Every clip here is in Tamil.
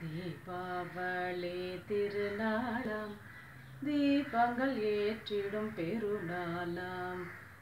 தீபாவளி திருநாளாம் தீபங்கள் ஏற்றிடும் பெருநாளாம்.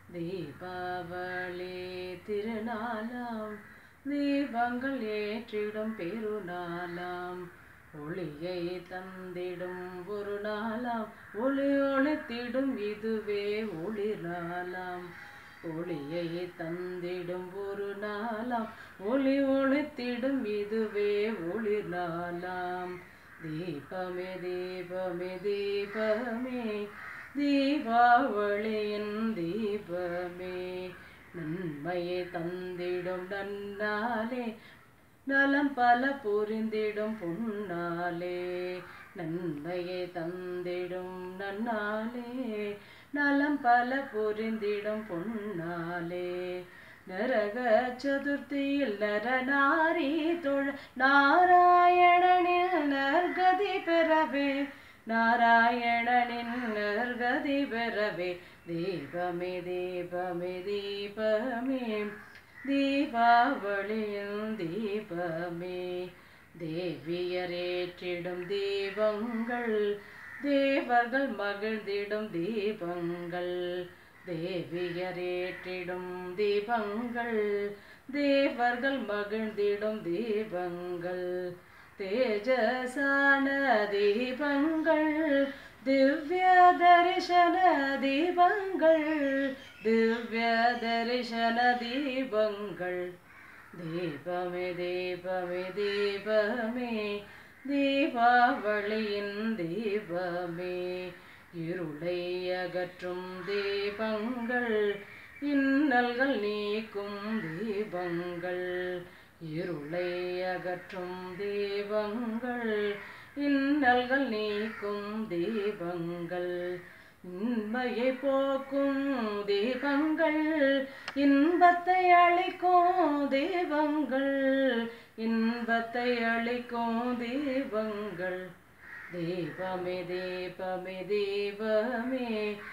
தீபாவளி திருநாளாம் தீபங்கள் ஏற்றிடும் பெருநாளாம். ஒளியை தந்திடும் ஒரு நாளாம் ஒளி ஒளித்திடும் இதுவே ஒளிர் நாளாம். ஒளியை தந்திடும் ஒரு நாளாம் ஒளி ஒளித்திடும் இதுவே ஒளிர் நாளாம். தீபமே தீபமே தீபமே தீபாவளியின் தீபமே. நன்மையை தந்திடும் நன்னாளே நலம் பல புரிந்திடும் பொன்னாளே. நன்மையை தந்திடும் நன்னாளே நலம் பல புரிந்திடும் பொன்னாளே. நரக சதுர்த்தியில் நரநாரி தொழ நாராயணனின் நற்கதி பெறவே நாராயணனின் நற்கதி பெறவே. தீபமே தீபமே தீபமே தீபாவளியின் தீபமே. தேவியர் ஏற்றிடும் தீபங்கள் தேவர்கள் மகிழ்ந்திடும் தீபங்கள். தேவியர் ஏற்றிடும் தீபங்கள் தேவர்கள் மகிழ்ந்திடும் தீபங்கள். தேஜசான தீபங்கள் திவ்ய தரிசன தீபங்கள் திவ்ய தரிசன தீபங்கள். தீபமே தீபமே தீபமே தீபாவளியின் தீபமே. இருளை அகற்றும் தீபங்கள் இன்னல்கள் நீக்கும் தீபங்கள். இருளை அகற்றும் தீபங்கள் இன்னல்கள் நீக்கும் தீபங்கள். இன்மையை போக்கும் தீபங்கள் இன்பத்தை அளிக்கும் தீபங்கள் இன்பத்தை அளிக்கும் தீபங்கள். தீபமே தீபமே தீபமே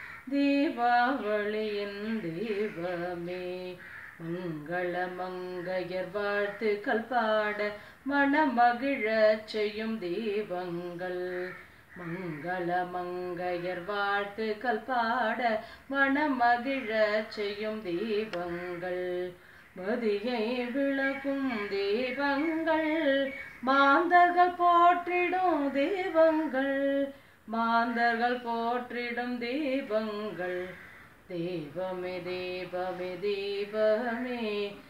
தீபாவளியின் தீபமே. மங்கள மங்கையர் வாழ்த்துக்கள் பாட மனமகிழச் செய்யும் தீபங்கள். மங்கள மங்கையர் வாழ்த்துக்கள் பாட மனமகிழச் செய்யும் தீபங்கள். மதியை விளக்கும் தீபங்கள் மாந்தர்கள் போற்றிடும் தீபங்கள் மாந்தர்கள் போற்றிடும் தீபங்கள். தீபமே தீபமே தீபமே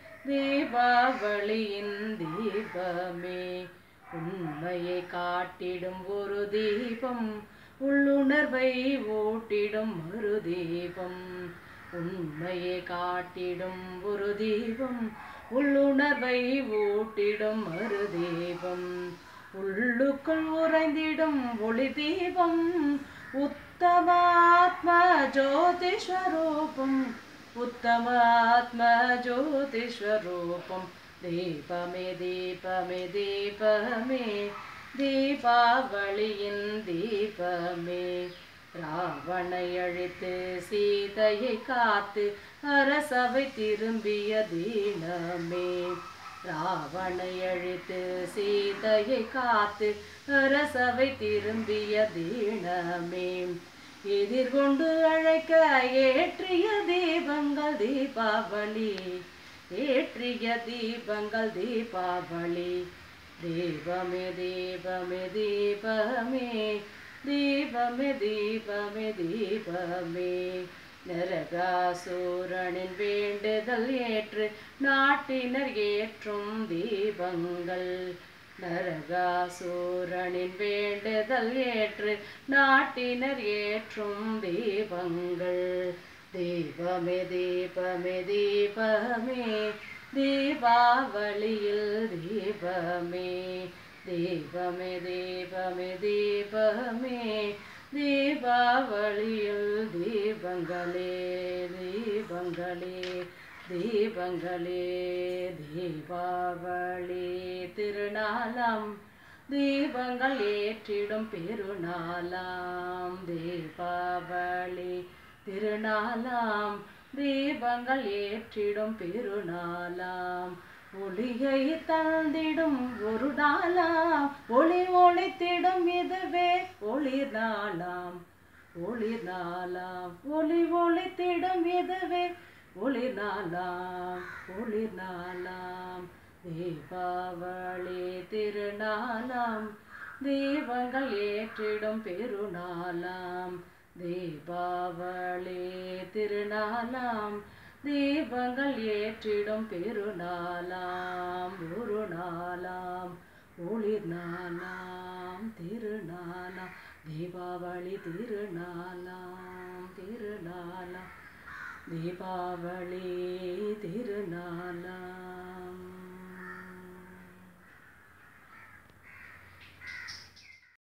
தீபாவளியின் தீபமே. உண்மையை காட்டிடும் ஒரு தீபம் உள்ளுணர்வை ஊட்டிடும் ஒரு தீபம். உண்மையை காட்டிடும் ஒரு தீபம் உள்ளுணர்வை ஊட்டிடும் ஒரு தீபம். உள்ளுக்குள் உறைந்திடும் ஒளி தீபம் உத்தமாத்ம ஜோதிஸ்வரூபம் உத்தமாத்ம ஜோதிஸ்வரூபம். தீபமே தீபமே தீபமே தீபாவளியின் தீபமே. ராவணை அழித்து சீதையை காத்து அரசவை திரும்பிய தீனமே. ராவணை அழித்து சீதையை காத்து அரசவை திரும்பிய தீனமே. எதிர்கொண்டு அழைக்க ஏற்றிய தீபங்கள் தீபாவளி ஏற்றிய தீபங்கள் தீபாவளி. தீபமே தீபமே தீபமே தீபமே தீபமே தீபமே. நரகாசூரனின் வேண்டுதல் ஏற்று நாட்டினர் ஏற்றும் தீபங்கள். நரகாசூரனின் வேண்டுதல் ஏற்று நாட்டினர் ஏற்றும் தீபங்கள். தீபமே தீபமே தீபமே தீபாவளியில் தீபமே. தீபமே தீபமே தீபமே தீபாவளியில் தீபங்களே தீபங்களே தீபங்களே. தீபாவளி திருநாளாம் தீபங்கள் ஏற்றிடும் பெருநாளாம். தீபாவளி திருநாளாம் தீபங்கள் ஏற்றிடும் பெருநாளாம். ஒளியை தந்திடும் ஒரு நாளாம் ஒளி ஒளித்திடும் இதுவே ஒளிர் நாளாம் ஒளிர் நாளாம் ஒளி ஒளித்திடும் இதுவே ஒளிர் நாளாம் ஒளிர் நாளாம் தீபாவளி திருநாளாம் தீபங்கள் ஏற்றிடும் பெருநாளாம் தீபாவளி திருநாளாம் தீபங்கள் ஏற்றிடும் பெருநாளாம் ஒரு நாளாம் ஒளிர் நாளாம் திருநாளாம் தீபாவளி திருநாளாம் திருநாளாம் தீபாவளி திருநாளாம்